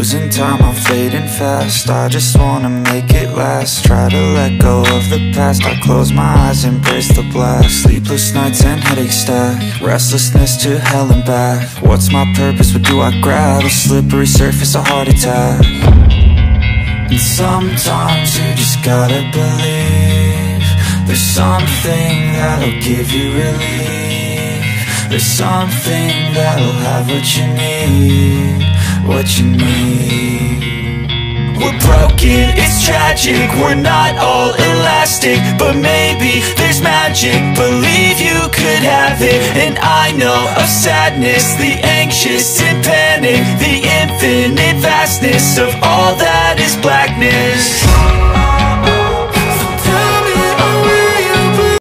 losing time, I'm fading fast. I just wanna make it last. Try to let go of the past. I close my eyes, embrace the blast. Sleepless nights and headaches stack. Restlessness to hell and back. What's my purpose? What do I grab? A slippery surface, a heart attack. And sometimes you just gotta believe there's something that'll give you relief. There's something that'll have what you need. What you need. We're broken, it's tragic. We're not all elastic, but maybe there's magic. Believe you could have it. And I know of sadness, the anxious and panic, the infinite vastness of all that is blackness.